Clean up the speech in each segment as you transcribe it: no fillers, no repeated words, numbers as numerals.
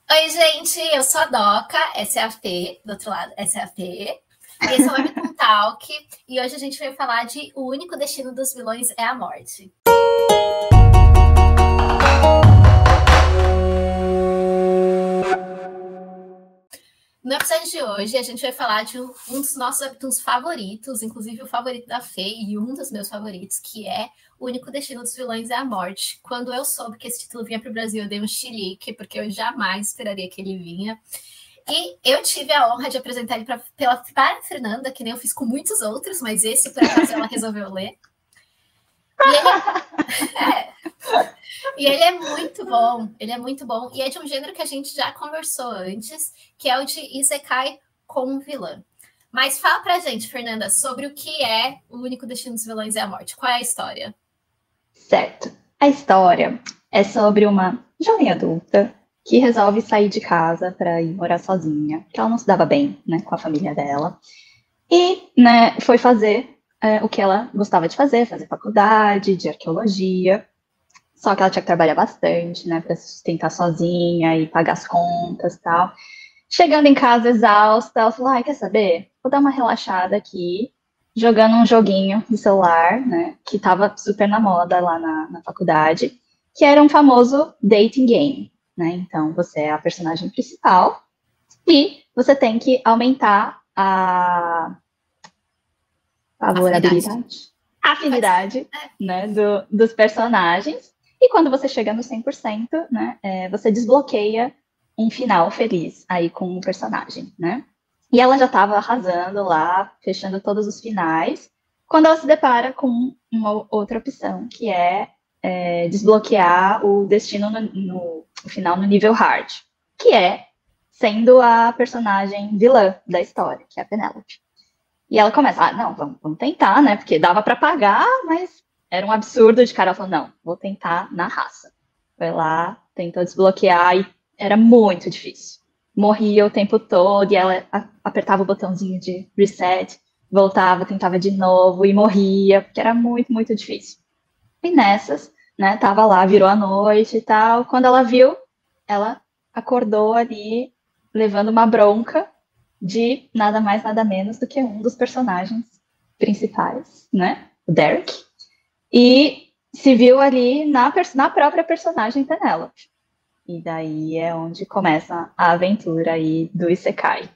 Oi, gente, eu sou a Doca, essa é a Fê, do outro lado, essa é a Fê. E esse é o Webtoon Talk, e hoje a gente vai falar de O Único Destino dos Vilões é a Morte. No episódio de hoje, a gente vai falar de um dos nossos webtoons favoritos, inclusive o favorito da Fê e um dos meus favoritos, que é O Único Destino dos Vilões é a Morte. Quando eu soube que esse título vinha para o Brasil, eu dei um chilique, porque eu jamais esperaria que ele vinha. E eu tive a honra de apresentar ele para a Fernanda, que nem eu fiz com muitos outros, mas esse, por acaso, ela resolveu ler. E ele é muito bom, ele é muito bom. E é de um gênero que a gente já conversou antes, que é o de Isekai com vilã. Mas fala pra gente, Fernanda, sobre o que é O Único Destino dos Vilões é a Morte. Qual é a história? Certo. A história é sobre uma jovem adulta que resolve sair de casa para ir morar sozinha, porque ela não se dava bem, né, com a família dela. E, né, foi fazer o que ela gostava de fazer faculdade de arqueologia. Só que ela tinha que trabalhar bastante, né, para se sustentar sozinha e pagar as contas e tal. Chegando em casa exausta, ela falou: ai, quer saber? Vou dar uma relaxada aqui, jogando um joguinho de celular, né? Que tava super na moda lá na faculdade, que era um famoso dating game, né? Então você é a personagem principal e você tem que aumentar a Afinidade. favorabilidade, a Pode ser. afinidade, né, dos personagens. E quando você chega no 100%, né, você desbloqueia um final feliz aí com o personagem, né? E ela já estava arrasando lá, fechando todos os finais, quando ela se depara com uma outra opção, que desbloquear o destino no final no nível hard, que é sendo a personagem vilã da história, que é a Penélope. E ela começa, não, vamos tentar, né? Porque dava para pagar, mas era um absurdo de cara. Ela falou, não, vou tentar na raça. Foi lá, tentou desbloquear e era muito difícil. Morria o tempo todo e ela apertava o botãozinho de reset, voltava, tentava de novo e morria, porque era muito, muito difícil. E nessas, né, tava lá, virou a noite e tal. Quando ela viu, ela acordou ali levando uma bronca de nada mais, nada menos do que um dos personagens principais, né? O Derek. E se viu ali na própria personagem Penélope. E daí é onde começa a aventura aí do Isekai.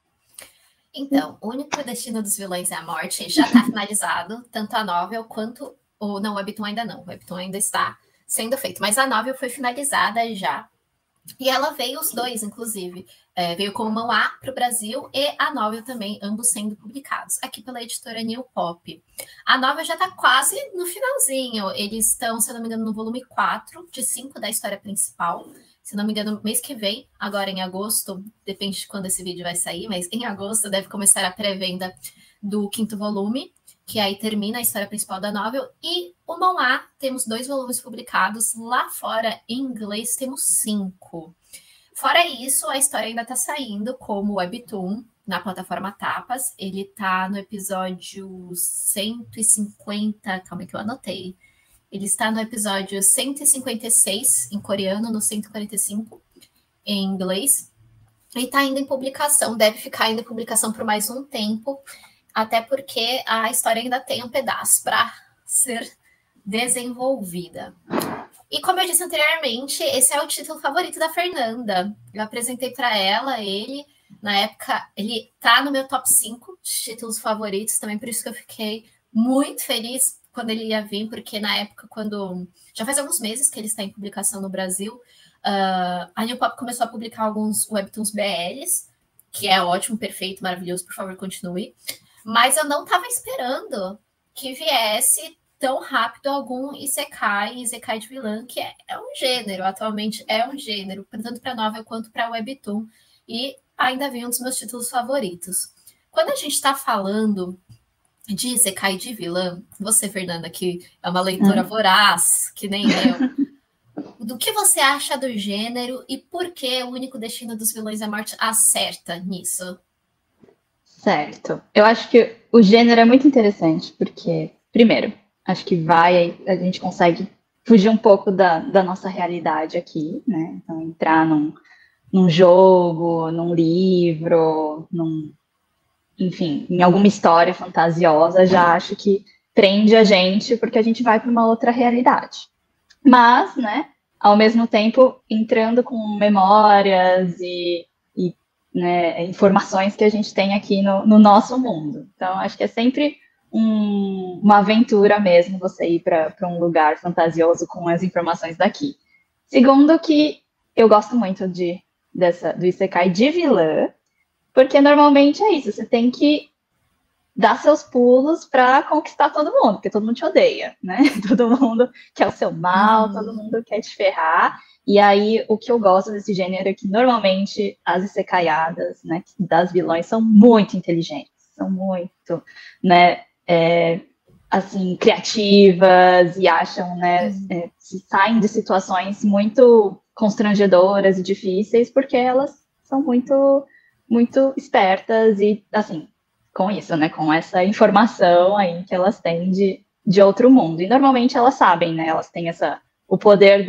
Então, O Único Destino dos Vilões é a Morte já está finalizado, tanto a novel quanto não, o webtoon ainda não. O webtoon ainda está sendo feito, mas a novel foi finalizada já. E ela veio os dois, inclusive. Veio como mão A para o Brasil e a novel também, ambos sendo publicados, aqui pela editora New Pop. A novel já está quase no finalzinho. Eles estão, se eu não me engano, no volume 4 de 5 da história principal. Se não me engano, mês que vem, agora em agosto, depende de quando esse vídeo vai sair, mas em agosto deve começar a pré-venda do quinto volume, que aí termina a história principal da novel. E o mão A, temos 2 volumes publicados. Lá fora, em inglês, temos 5. Fora isso, a história ainda está saindo como webtoon na plataforma Tapas. Ele está no episódio 150. Calma que eu anotei. Ele está no episódio 156 em coreano, no 145 em inglês. E está ainda em publicação, deve ficar ainda em publicação por mais um tempo, até porque a história ainda tem um pedaço para ser desenvolvida. E como eu disse anteriormente, esse é o título favorito da Fernanda. Eu apresentei para ela ele, na época, ele tá no meu top 5 de títulos favoritos, também por isso que eu fiquei muito feliz quando ele ia vir, porque na época, quando... Já faz alguns meses que ele está em publicação no Brasil, a New Pop começou a publicar alguns webtoons BLs, que é ótimo, perfeito, maravilhoso, por favor, continue. Mas eu não estava esperando que viesse tão rápido algum Isekai de vilã, que é um gênero, atualmente é um gênero, tanto para novel quanto para webtoon, e ainda vem um dos meus títulos favoritos. Quando a gente está falando de Isekai de vilã, você, Fernanda, que é uma leitora voraz, que nem eu, do que você acha do gênero e por que O Único Destino dos Vilões é a Morte acerta nisso? Certo. Eu acho que o gênero é muito interessante, porque, primeiro, acho que a gente consegue fugir um pouco da nossa realidade aqui, né? Então, entrar num jogo, num livro, enfim, em alguma história fantasiosa, já acho que prende a gente porque a gente vai para uma outra realidade. Mas, né, ao mesmo tempo, entrando com memórias e né, informações que a gente tem aqui no nosso mundo. Então, acho que é sempre uma aventura mesmo você ir para um lugar fantasioso com as informações daqui. Segundo, que eu gosto muito do Isekai de vilã, porque normalmente é isso, você tem que dar seus pulos para conquistar todo mundo, porque todo mundo te odeia, né? Todo mundo quer o seu mal, todo mundo quer te ferrar. E aí, o que eu gosto desse gênero é que normalmente as isekaiadas, né, das vilões são muito inteligentes, são muito, né, assim, criativas e acham, né, se saem de situações muito constrangedoras e difíceis porque elas são muito, muito espertas e, assim, com isso, né, com essa informação aí que elas têm de outro mundo. E normalmente elas sabem, né, elas têm o poder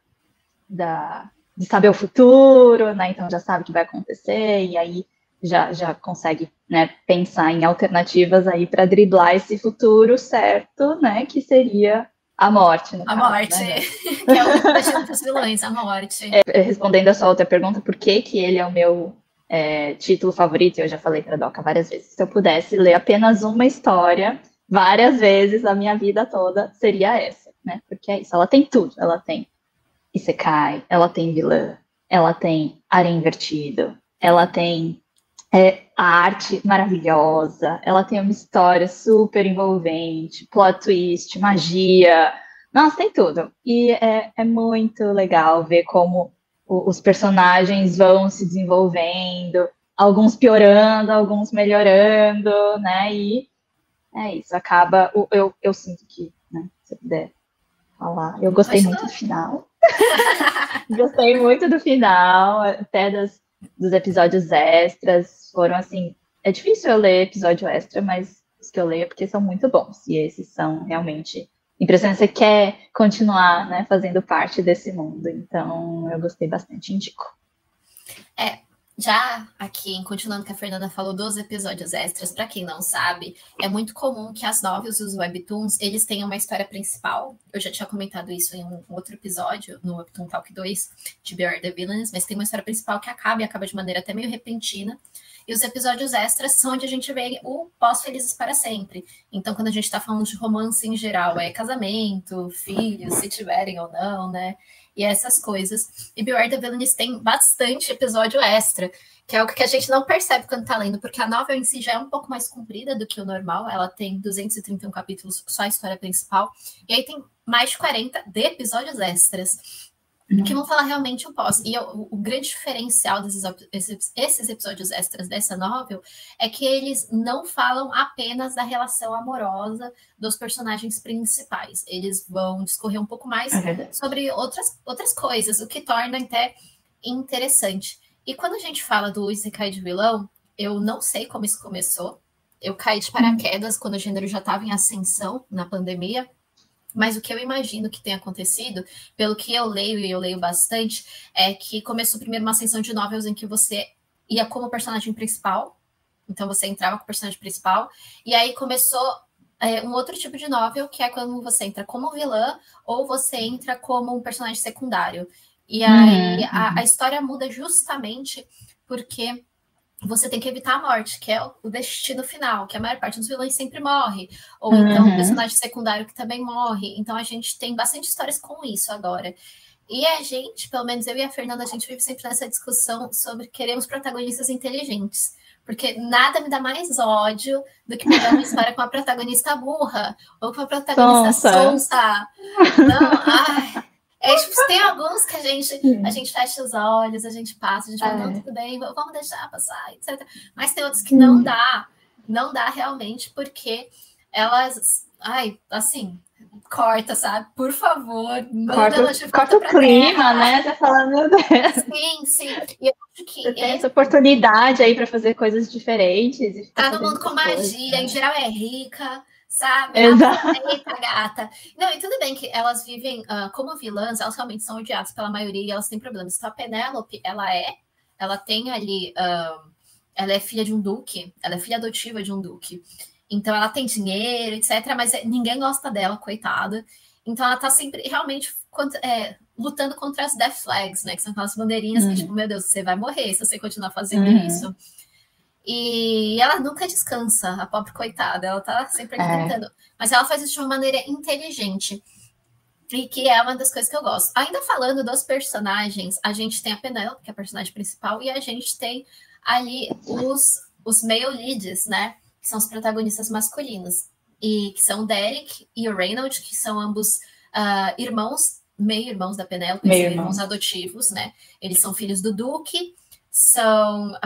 de saber o futuro, né, então já sabe o que vai acontecer e aí já consegue, né, pensar em alternativas aí para driblar esse futuro certo, né, que seria a morte, no caso. A morte, né? Que é o único destino dos vilões, a morte. Respondendo a sua outra pergunta, por que ele é o meu título favorito, eu já falei para a Doca várias vezes, se eu pudesse ler apenas uma história várias vezes a minha vida toda, seria essa, né? Porque é isso, ela tem tudo, ela tem Isekai, ela tem vilã, ela tem área invertido, ela tem a arte maravilhosa, ela tem uma história super envolvente, plot twist, magia, nossa, tem tudo. E é muito legal ver como os personagens vão se desenvolvendo, alguns piorando, alguns melhorando, né? E é isso, acaba. Eu sinto que, né, se eu puder falar, eu gostei muito do final. Gostei muito do final, até dos episódios extras. Foram assim. É difícil eu ler episódio extra, mas os que eu leio é porque são muito bons. E esses são realmente impressionantes. Você quer continuar, né, fazendo parte desse mundo. Então, eu gostei bastante, indico. Já aqui, continuando que a Fernanda falou dos episódios extras, para quem não sabe, é muito comum que as novels e os webtoons, eles tenham uma história principal. Eu já tinha comentado isso em um outro episódio, no Webtoon Talk 2, de Beware the Villains, mas tem uma história principal que acaba, e acaba de maneira até meio repentina. E os episódios extras são onde a gente vê o pós-felizes para sempre. Então, quando a gente está falando de romance em geral, é casamento, filhos, se tiverem ou não, né? E essas coisas. E Beware the Villains tem bastante episódio extra, que é algo que a gente não percebe quando tá lendo, porque a novel em si já é um pouco mais comprida do que o normal, ela tem 231 capítulos, só a história principal, e aí tem mais de 40 de episódios extras, que vão falar realmente o pós. E o grande diferencial esses episódios extras dessa novel é que eles não falam apenas da relação amorosa dos personagens principais. Eles vão discorrer um pouco mais sobre outras coisas, o que torna até interessante. E quando a gente fala do Isekai de vilão, eu não sei como isso começou. Eu caí de paraquedas quando o gênero já estava em ascensão na pandemia. Mas o que eu imagino que tenha acontecido, pelo que eu leio, e eu leio bastante, é que começou primeiro uma ascensão de novels em que você ia como personagem principal, então você entrava com o personagem principal, e aí começou um outro tipo de novel, que é quando você entra como vilã, ou você entra como um personagem secundário. E aí a história muda justamente porque você tem que evitar a morte, que é o destino final, que a maior parte dos vilões sempre morre. Ou então o personagem secundário que também morre. Então a gente tem bastante histórias com isso agora. E a gente, pelo menos eu e a Fernanda, a gente vive sempre nessa discussão sobre queremos protagonistas inteligentes. Porque nada me dá mais ódio do que pegar uma história com uma protagonista burra ou com uma protagonista sonsa. Não, ai... tipo, tem alguns que a gente fecha os olhos, a gente passa, a gente fala, não, tudo bem, vamos deixar passar, etc. Mas tem outros que não dá realmente, porque elas, assim, corta, sabe? Por favor, manda ela de volta corta o pra clima, terra. né? Você fala, meu Deus. Sim. E eu acho que você tem essa oportunidade aí para fazer coisas diferentes. Tá no mundo com magia, né? Em geral é rica, sabe? Exato. Aproveita, gata. Não, e tudo bem que elas vivem como vilãs, elas realmente são odiadas pela maioria e elas têm problemas. Então a Penélope, ela é ela tem ali, ela é filha de um duque, ela é filha adotiva de um duque. Então ela tem dinheiro, etc. Mas ninguém gosta dela, coitada. Então ela tá sempre realmente lutando contra as death flags, né? Que são aquelas bandeirinhas que, tipo, meu Deus, você vai morrer se você continuar fazendo isso. E ela nunca descansa, a pobre coitada. Ela tá sempre ali tentando. Mas ela faz isso de uma maneira inteligente. E que é uma das coisas que eu gosto. Ainda falando dos personagens, a gente tem a Penelope, que é a personagem principal, e a gente tem ali os male leads, né? Que são os protagonistas masculinos. E que são o Derek e o Reynold, que são ambos irmãos, meio-irmãos da Penelope, são irmãos adotivos, né? Eles são filhos do Duque, são...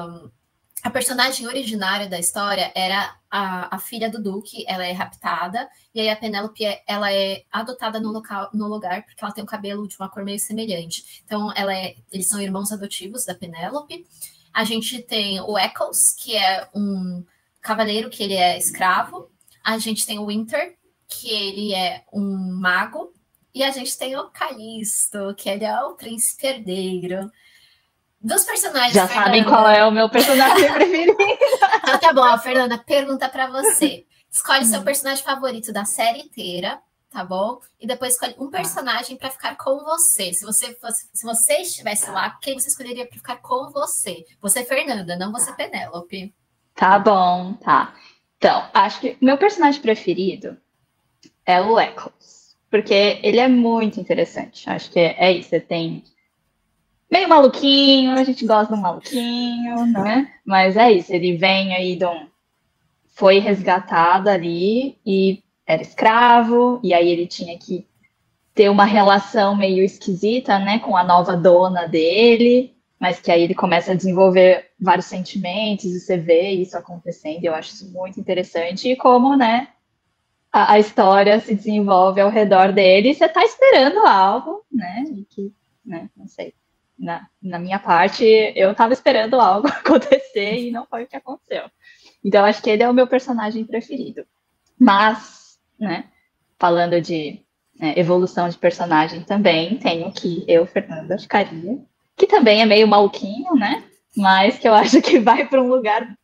a personagem originária da história era a filha do Duque, ela é raptada, e aí a Penélope ela é adotada no lugar, porque ela tem o cabelo de uma cor meio semelhante. Então, eles são irmãos adotivos da Penélope. A gente tem o Eccles, que é um cavaleiro que ele é escravo. A gente tem o Winter, que ele é um mago. E a gente tem o Calisto, que ele é o príncipe herdeiro. Dos personagens, já Fernanda... sabem qual é o meu personagem preferido. Então tá bom, Fernanda, pergunta pra você. Escolhe seu personagem favorito da série inteira, tá bom? E depois escolhe um personagem pra ficar com você. Se você estivesse lá, quem você escolheria pra ficar com você? Você, Fernanda, não você, Penélope. Tá bom, tá. Então, acho que o meu personagem preferido é o Eccles, porque ele é muito interessante. Acho que é isso, você tem... meio maluquinho, a gente gosta de um maluquinho, né? Mas é isso, ele vem aí foi resgatado ali e era escravo, e aí ele tinha que ter uma relação meio esquisita, né, com a nova dona dele, mas que aí ele começa a desenvolver vários sentimentos, e você vê isso acontecendo, e eu acho isso muito interessante, e como, né, a história se desenvolve ao redor dele, e você tá esperando algo, né, e que, né, não sei. Na minha parte, eu estava esperando algo acontecer e não foi o que aconteceu. Então, acho que ele é o meu personagem preferido. Mas, né, falando de evolução de personagem também, tenho que eu, Fernanda, ficaria, que também é meio maluquinho, né? Mas que eu acho que vai para um lugar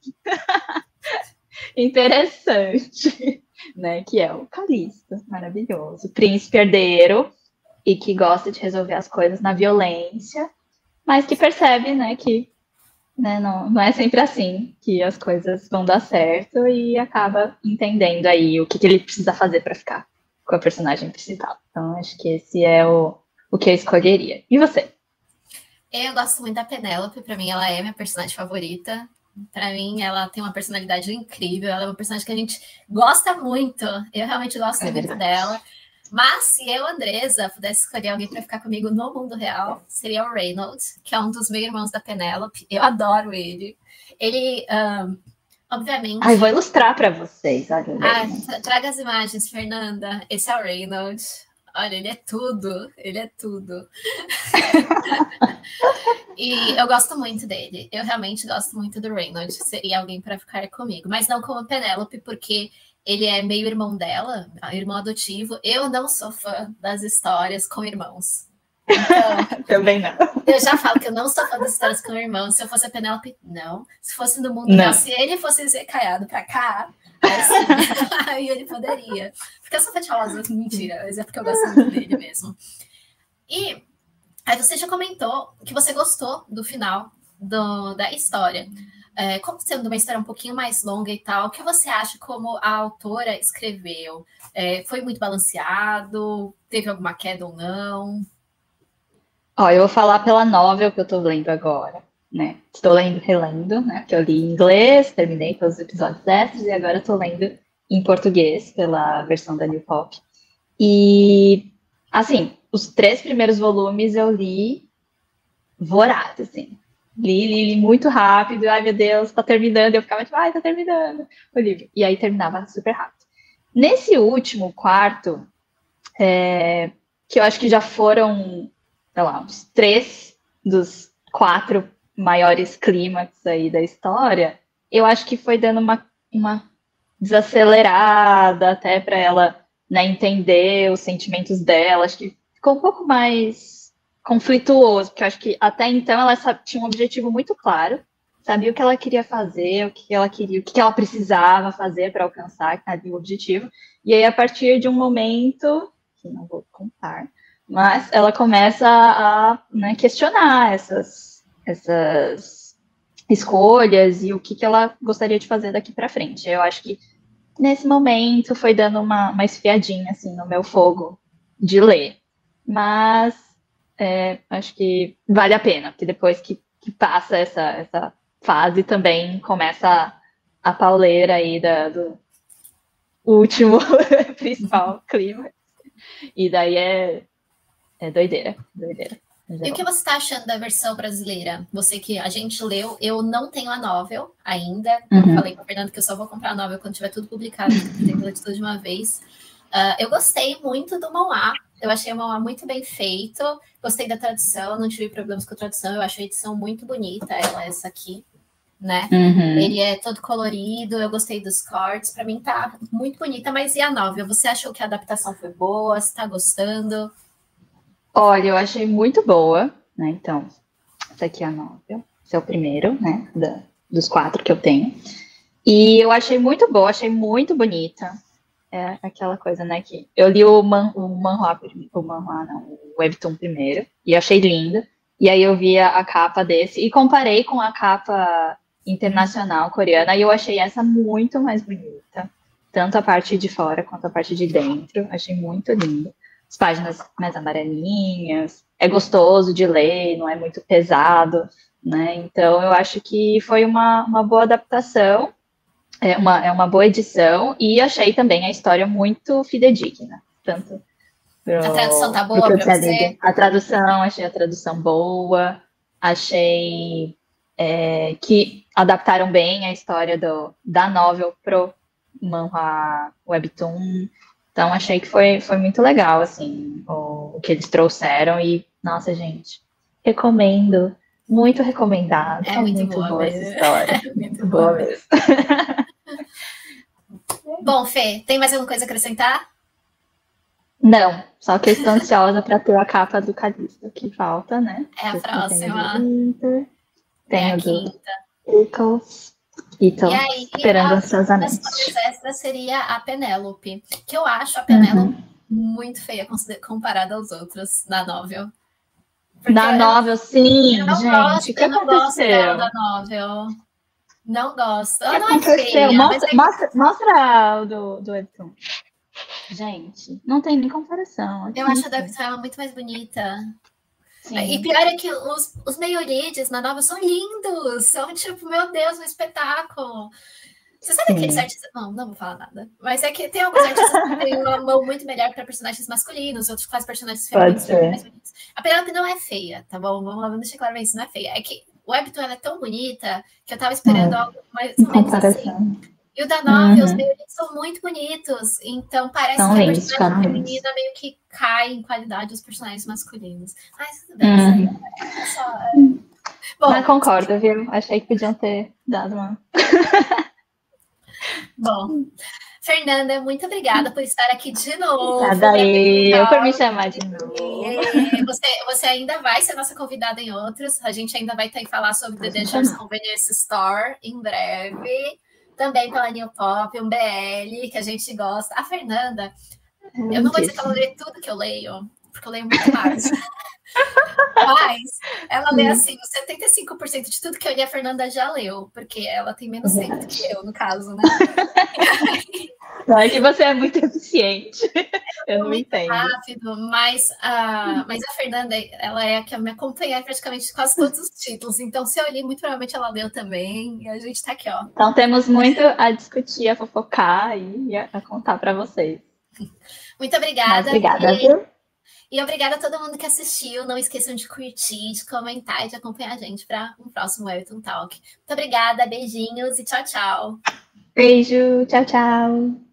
interessante, né? Que é o Calisto, maravilhoso. Príncipe herdeiro e que gosta de resolver as coisas na violência, mas que percebe, né, que né, não é sempre assim que as coisas vão dar certo e acaba entendendo aí o que ele precisa fazer para ficar com a personagem principal. Então, acho que esse é o que eu escolheria. E você? Eu gosto muito da Penélope, para mim ela é minha personagem favorita. Para mim, ela tem uma personalidade incrível, ela é uma personagem que a gente gosta muito. Eu realmente gosto muito dela. Mas se eu, Andresa, pudesse escolher alguém para ficar comigo no mundo real, seria o Reynold, que é um dos meus irmãos da Penélope. Eu adoro ele. Ele, obviamente... Ai, vou ilustrar para vocês. Olha, traga as imagens, Fernanda. Esse é o Reynold. Olha, ele é tudo. Ele é tudo. E eu gosto muito dele. Eu realmente gosto muito do Reynold. Seria alguém para ficar comigo. Mas não como Penélope, porque... ele é meio irmão dela, irmão adotivo. Eu não sou fã das histórias com irmãos. Então, também não. Eu já falo que eu não sou fã das histórias com irmãos. Se eu fosse a Penélope, não. Se fosse no mundo real, se ele fosse zecaiado pra cá, aí sim, aí ele poderia. Porque eu sou fetiosa, mentira, mas é porque eu gosto muito dele mesmo. E aí você já comentou que você gostou do final da história. Como sendo uma história um pouquinho mais longa e tal, o que você acha como a autora escreveu? Foi muito balanceado? Teve alguma queda ou não? Eu vou falar pela novel que eu tô lendo agora, né? Estou relendo, né? Porque eu li em inglês, terminei todos os episódios extras e agora eu tô lendo em português pela versão da New Pop. E, assim, os 3 primeiros volumes eu li voraz, assim. Li muito rápido, ai meu Deus, tá terminando. Eu ficava tipo, ai, tá terminando o livro. E aí terminava super rápido. Nesse último quarto, que eu acho que já foram, sei lá, uns 3 dos 4 maiores clímax aí da história, eu acho que foi dando uma desacelerada até para ela, né, entender os sentimentos dela. Acho que ficou um pouco mais conflituoso, porque eu acho que até então ela tinha um objetivo muito claro, sabia o que ela queria fazer, o que ela queria, o que ela precisava fazer para alcançar o objetivo. E aí, a partir de um momento, que não vou contar, mas ela começa a, né, questionar essas escolhas e o que ela gostaria de fazer daqui para frente. Eu acho que nesse momento foi dando uma esfriadinha assim no meu fogo de ler. Mas acho que vale a pena, porque depois que passa essa fase também começa a pauleira aí do último principal clima. E daí é doideira, doideira. E o que você está achando da versão brasileira? Você que a gente leu, eu não tenho a novel ainda. Uhum. Falei para o Fernando que eu só vou comprar a novel quando tiver tudo publicado, porque eu pretendo ler tudo de uma vez. Eu gostei muito do Mauá. Eu achei o Mauá muito bem feito. Gostei da tradução, não tive problemas com a tradução. Eu achei a edição muito bonita, essa aqui, né? Uhum. Ele é todo colorido, eu gostei dos cortes. Para mim tá muito bonita, mas e a novel? Você achou que a adaptação foi boa? Você tá gostando? Olha, eu achei muito boa, né? Então, essa aqui é a novel. Esse é o primeiro, né? Dos 4 que eu tenho. E eu achei muito boa, achei muito bonita. É aquela coisa, né? Que eu li o manhwa não, o webtoon primeiro, e achei linda. E aí eu vi a capa desse e comparei com a capa internacional coreana, e eu achei essa muito mais bonita. Tanto a parte de fora quanto a parte de dentro. Achei muito linda. As páginas mais amarelinhas, é gostoso de ler, não é muito pesado, né? Então eu acho que foi uma boa adaptação, é uma boa edição, e achei também a história muito fidedigna. Tanto A tradução tá pro boa que eu para tinha você? lido. A tradução, achei a tradução boa, achei que adaptaram bem a história da novel pro manhwa webtoon. Então, achei que foi muito legal, assim, o que eles trouxeram. E, nossa, gente, recomendo. Muito recomendado. É É muito muito boa boa essa mesmo. história. É muito Muito boa boa mesmo. mesmo. Bom, Fê, tem mais alguma coisa a acrescentar? Não, só que eu estou ansiosa para ter a capa do Callisto, que falta, né? É a Eu tenho do próxima. Winter, É a tenho do quinta. Eccles, e tô E aí, esperando uma das ansiosamente. coisas extras seria a Penélope, que eu acho a Penélope Uhum. muito feia comparada aos outros na novel. Porque Na novel, sim, gente, o que eu não gosto dela aconteceu? da novel. Não gosto. O que Ela não é aconteceu? feia, mas Mostra o do Webtoon. Gente, não tem nem comparação. Olha eu acho a da isso. Victoria muito mais bonita. E Sim, pior é que os meio leads na nova são lindos. São tipo, meu Deus, um espetáculo. Você sabe aqueles sim. artistas. Não vou falar nada. Mas é que tem alguns artistas que têm uma mão muito melhor para personagens masculinos, outros que fazem personagens Pode femininos muito mais ser. bonitos. A Penélope não é feia, tá bom? Vamos deixar claro isso, não é feia. É que o Webtoon ela é tão bonita que eu tava esperando algo mais Em ou menos assim. comparação. E o da Nove, os Uhum. meio são muito bonitos. Então parece São que a lindos, personagem ficaram lindos. feminina meio que cai em qualidade dos personagens masculinos. Mas tudo bem, isso aí Uhum. é só. Mas Bom, concordo, viu? Achei que podiam ter dado uma. bom. Fernanda, muito obrigada por estar aqui de novo. Obrigada eu por me chamar de novo. Você ainda vai ser nossa convidada em outros. A gente ainda vai ter que falar sobre The Pode me Dangerous chamar. Convenience Store em breve. Também pela New Pop, um BL, que a gente gosta. A Fernanda, É eu não vou dizer que ela lindíssimo. lê tudo que eu leio, porque eu leio muito mais. Mas ela lê assim, os 75% de tudo que eu li, a Fernanda já leu, porque ela tem É menos tempo do verdade. que eu, no caso, né? Não é que você é muito eficiente. Eu não Muito entendo. rápido, mas a Fernanda, ela é a que me acompanha em praticamente quase todos os títulos. Então, se eu li, muito provavelmente ela leu também. E a gente tá aqui, ó. Então temos muito a discutir, a fofocar e a contar para vocês. Muito Mas obrigada. obrigada, viu? E obrigada a todo mundo que assistiu. Não esqueçam de curtir, de comentar e de acompanhar a gente para um próximo Wellington Talk. Muito obrigada, beijinhos e tchau, tchau. Beijo, tchau, tchau.